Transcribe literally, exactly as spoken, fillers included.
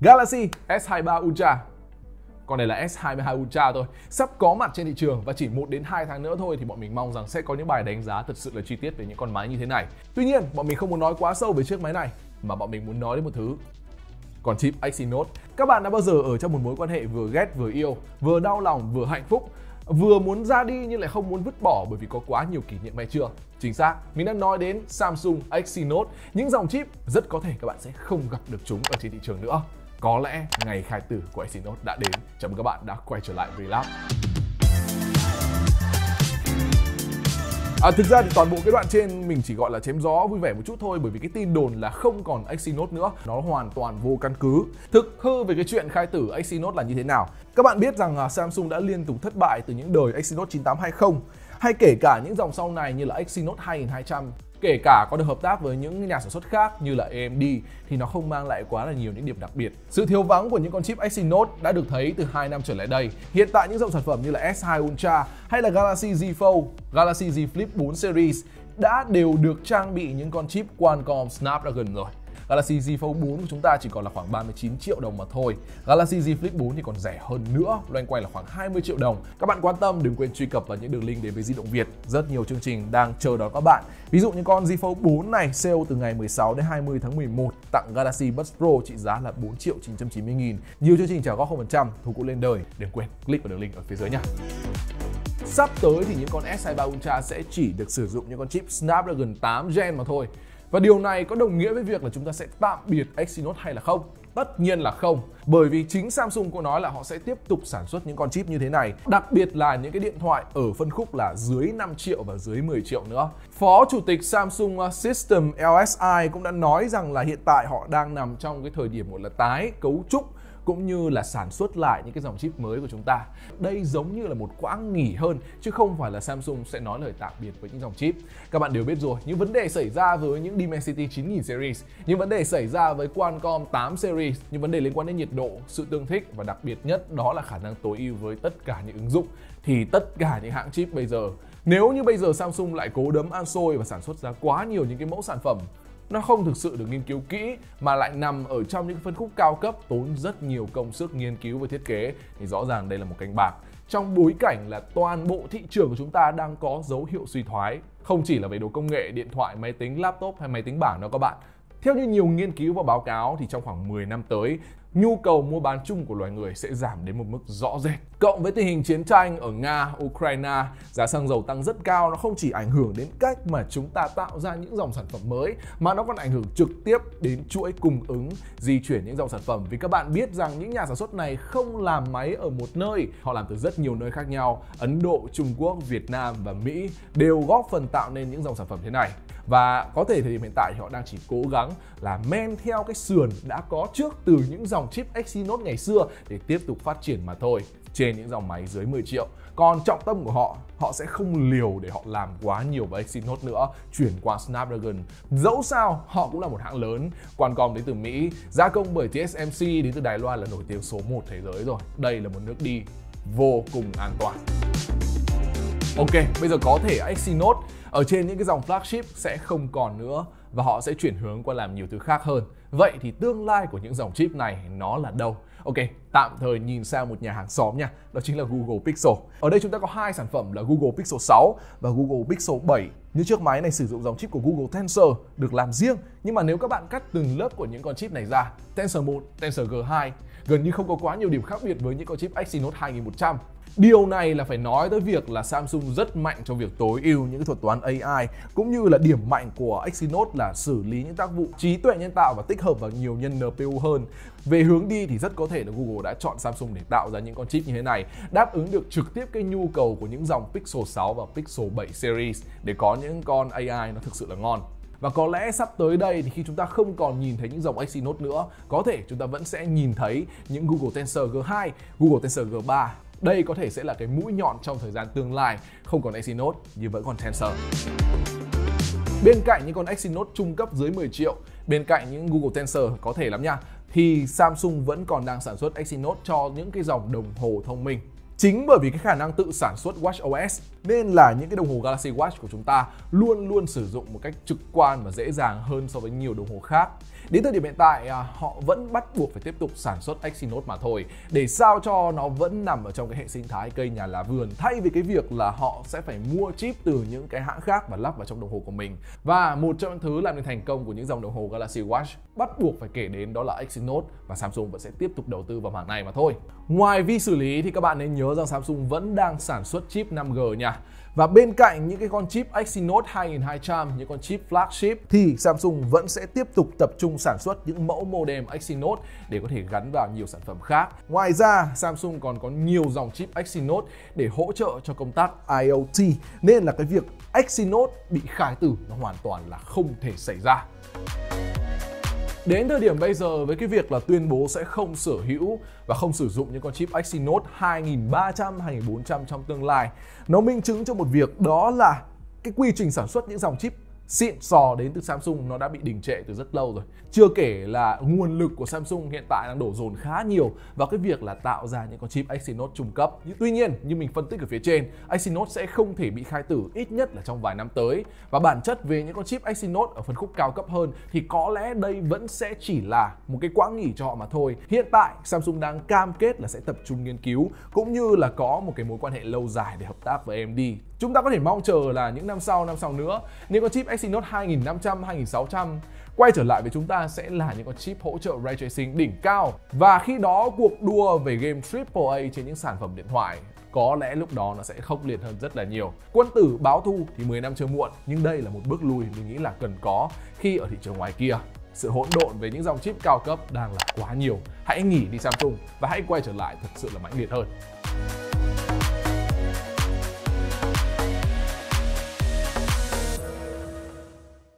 Galaxy S hai mươi ba Ultra. Còn này là S hai mươi hai Ultra thôi, sắp có mặt trên thị trường và chỉ một đến hai tháng nữa thôi thì bọn mình mong rằng sẽ có những bài đánh giá thật sự là chi tiết về những con máy như thế này. Tuy nhiên, bọn mình không muốn nói quá sâu về chiếc máy này mà bọn mình muốn nói đến một thứ. Còn chip Exynos. Các bạn đã bao giờ ở trong một mối quan hệ vừa ghét vừa yêu, vừa đau lòng vừa hạnh phúc, vừa muốn ra đi nhưng lại không muốn vứt bỏ bởi vì có quá nhiều kỷ niệm hay chưa? Chính xác, mình đang nói đến Samsung Exynos, những dòng chip rất có thể các bạn sẽ không gặp được chúng ở trên thị trường nữa. Có lẽ ngày khai tử của Exynos đã đến. Chào mừng các bạn đã quay trở lại với Lab. À, thực ra thì toàn bộ cái đoạn trên mình chỉ gọi là chém gió vui vẻ một chút thôi, bởi vì cái tin đồn là không còn Exynos nữa nó hoàn toàn vô căn cứ. Thực hư về cái chuyện khai tử Exynos là như thế nào? Các bạn biết rằng Samsung đã liên tục thất bại từ những đời Exynos chín tám hai không hay kể cả những dòng sau này như là Exynos hai nghìn hai trăm. Kể cả có được hợp tác với những nhà sản xuất khác như là A M D thì nó không mang lại quá là nhiều những điểm đặc biệt. Sự thiếu vắng của những con chip Exynos đã được thấy từ hai năm trở lại đây. Hiện tại những dòng sản phẩm như là S hai Ultra hay là Galaxy Z Fold, Galaxy Z Flip bốn series đã đều được trang bị những con chip Qualcomm Snapdragon rồi. Galaxy Z Fold bốn của chúng ta chỉ còn là khoảng ba mươi chín triệu đồng mà thôi. Galaxy Z Flip bốn thì còn rẻ hơn nữa, loanh quanh là khoảng hai mươi triệu đồng. Các bạn quan tâm đừng quên truy cập vào những đường link đến với Di động Việt. Rất nhiều chương trình đang chờ đón các bạn. Ví dụ như con Z Fold bốn này sale từ ngày mười sáu đến hai mươi tháng mười một, tặng Galaxy Buds Pro trị giá là bốn triệu chín trăm chín mươi nghìn. Nhiều chương trình trả góp không phần trăm, thú cũ lên đời. Đừng quên click vào đường link ở phía dưới nha. Sắp tới thì những con S hai mươi ba Ultra sẽ chỉ được sử dụng những con chip Snapdragon tám gen mà thôi. Và điều này có đồng nghĩa với việc là chúng ta sẽ tạm biệt Exynos hay là không? Tất nhiên là không, bởi vì chính Samsung có nói là họ sẽ tiếp tục sản xuất những con chip như thế này, đặc biệt là những cái điện thoại ở phân khúc là dưới năm triệu và dưới mười triệu nữa. Phó Chủ tịch Samsung System L S I cũng đã nói rằng là hiện tại họ đang nằm trong cái thời điểm gọi là tái cấu trúc cũng như là sản xuất lại những cái dòng chip mới của chúng ta. Đây giống như là một quãng nghỉ hơn chứ không phải là Samsung sẽ nói lời tạm biệt với những dòng chip. Các bạn đều biết rồi, những vấn đề xảy ra với những Dimensity chín nghìn series, những vấn đề xảy ra với Qualcomm tám series, những vấn đề liên quan đến nhiệt độ, sự tương thích và đặc biệt nhất đó là khả năng tối ưu với tất cả những ứng dụng. Thì tất cả những hãng chip bây giờ, nếu như bây giờ Samsung lại cố đấm ăn xôi và sản xuất ra quá nhiều những cái mẫu sản phẩm nó không thực sự được nghiên cứu kỹ mà lại nằm ở trong những phân khúc cao cấp tốn rất nhiều công sức nghiên cứu và thiết kế thì rõ ràng đây là một canh bạc. Trong bối cảnh là toàn bộ thị trường của chúng ta đang có dấu hiệu suy thoái, không chỉ là về đồ công nghệ, điện thoại, máy tính, laptop hay máy tính bảng đâu các bạn. Theo như nhiều nghiên cứu và báo cáo thì trong khoảng mười năm tới, nhu cầu mua bán chung của loài người sẽ giảm đến một mức rõ rệt. Cộng với tình hình chiến tranh ở Nga, Ukraine, giá xăng dầu tăng rất cao, nó không chỉ ảnh hưởng đến cách mà chúng ta tạo ra những dòng sản phẩm mới mà nó còn ảnh hưởng trực tiếp đến chuỗi cung ứng, di chuyển những dòng sản phẩm. Vì các bạn biết rằng những nhà sản xuất này không làm máy ở một nơi, họ làm từ rất nhiều nơi khác nhau. Ấn Độ, Trung Quốc, Việt Nam và Mỹ đều góp phần tạo nên những dòng sản phẩm thế này. Và có thể thời điểm hiện tại thì họ đang chỉ cố gắng là men theo cái sườn đã có trước từ những dòng chip Exynos ngày xưa để tiếp tục phát triển mà thôi trên những dòng máy dưới mười triệu. Còn trọng tâm của họ, họ sẽ không liều để họ làm quá nhiều với Exynos nữa, chuyển qua Snapdragon. Dẫu sao, họ cũng là một hãng lớn, Qualcomm đến từ Mỹ, gia công bởi T S M C đến từ Đài Loan là nổi tiếng số một thế giới rồi. Đây là một nước đi vô cùng an toàn. Ok, bây giờ có thể Exynos ở trên những cái dòng flagship sẽ không còn nữa và họ sẽ chuyển hướng qua làm nhiều thứ khác hơn. Vậy thì tương lai của những dòng chip này nó là đâu? Ok, tạm thời nhìn sang một nhà hàng xóm nha, đó chính là Google Pixel. Ở đây chúng ta có hai sản phẩm là Google Pixel sáu và Google Pixel bảy. Như chiếc máy này sử dụng dòng chip của Google Tensor được làm riêng, nhưng mà nếu các bạn cắt từng lớp của những con chip này ra, Tensor một, Tensor G hai, gần như không có quá nhiều điểm khác biệt với những con chip Exynos hai nghìn một trăm. Điều này là phải nói tới việc là Samsung rất mạnh trong việc tối ưu những cái thuật toán A I, cũng như là điểm mạnh của Exynos là xử lý những tác vụ trí tuệ nhân tạo và tích hợp vào nhiều nhân N P U hơn. Về hướng đi thì rất có thể là Google đã chọn Samsung để tạo ra những con chip như thế này, đáp ứng được trực tiếp cái nhu cầu của những dòng Pixel sáu và Pixel bảy series để có những con A I nó thực sự là ngon. Và có lẽ sắp tới đây thì khi chúng ta không còn nhìn thấy những dòng Exynos nữa, có thể chúng ta vẫn sẽ nhìn thấy những Google Tensor G hai, Google Tensor G ba. Đây có thể sẽ là cái mũi nhọn trong thời gian tương lai, không còn Exynos nhưng vẫn còn Tensor. Bên cạnh những con Exynos trung cấp dưới mười triệu, bên cạnh những Google Tensor có thể lắm nha, thì Samsung vẫn còn đang sản xuất Exynos cho những cái dòng đồng hồ thông minh. Chính bởi vì cái khả năng tự sản xuất watchOS nên là những cái đồng hồ Galaxy Watch của chúng ta luôn luôn sử dụng một cách trực quan và dễ dàng hơn so với nhiều đồng hồ khác. Đến thời điểm hiện tại, họ vẫn bắt buộc phải tiếp tục sản xuất Exynos mà thôi, để sao cho nó vẫn nằm ở trong cái hệ sinh thái cây nhà lá vườn, thay vì cái việc là họ sẽ phải mua chip từ những cái hãng khác và lắp vào trong đồng hồ của mình. Và một trong những thứ làm nên thành công của những dòng đồng hồ Galaxy Watch bắt buộc phải kể đến đó là Exynos, và Samsung vẫn sẽ tiếp tục đầu tư vào mảng này mà thôi. Ngoài vi xử lý thì các bạn nên nhớ rằng Samsung vẫn đang sản xuất chip năm G nha. Và bên cạnh những cái con chip Exynos hai nghìn hai trăm, những con chip flagship, thì Samsung vẫn sẽ tiếp tục tập trung sản xuất những mẫu modem Exynos để có thể gắn vào nhiều sản phẩm khác. Ngoài ra, Samsung còn có nhiều dòng chip Exynos để hỗ trợ cho công tác IoT, nên là cái việc Exynos bị khai tử nó hoàn toàn là không thể xảy ra. Đến thời điểm bây giờ, với cái việc là tuyên bố sẽ không sở hữu và không sử dụng những con chip Exynos hai nghìn ba trăm, hai nghìn bốn trăm trong tương lai, nó minh chứng cho một việc, đó là cái quy trình sản xuất những dòng chip xịn sò đến từ Samsung nó đã bị đình trệ từ rất lâu rồi. Chưa kể là nguồn lực của Samsung hiện tại đang đổ dồn khá nhiều vào cái việc là tạo ra những con chip Exynos trung cấp. Tuy nhiên, như mình phân tích ở phía trên, Exynos sẽ không thể bị khai tử ít nhất là trong vài năm tới. Và bản chất về những con chip Exynos ở phân khúc cao cấp hơn thì có lẽ đây vẫn sẽ chỉ là một cái quãng nghỉ cho họ mà thôi. Hiện tại, Samsung đang cam kết là sẽ tập trung nghiên cứu cũng như là có một cái mối quan hệ lâu dài để hợp tác với a em đê. Chúng ta có thể mong chờ là những năm sau, năm sau nữa, những con chip Exynos hai nghìn năm trăm, hai nghìn sáu trăm quay trở lại với chúng ta sẽ là những con chip hỗ trợ Ray Tracing đỉnh cao. Và khi đó, cuộc đua về game triple A trên những sản phẩm điện thoại có lẽ lúc đó nó sẽ khốc liệt hơn rất là nhiều. Quân tử báo thù thì mười năm chưa muộn, nhưng đây là một bước lùi mình nghĩ là cần có khi ở thị trường ngoài kia sự hỗn độn về những dòng chip cao cấp đang là quá nhiều. Hãy nghỉ đi Samsung và hãy quay trở lại thật sự là mãnh liệt hơn.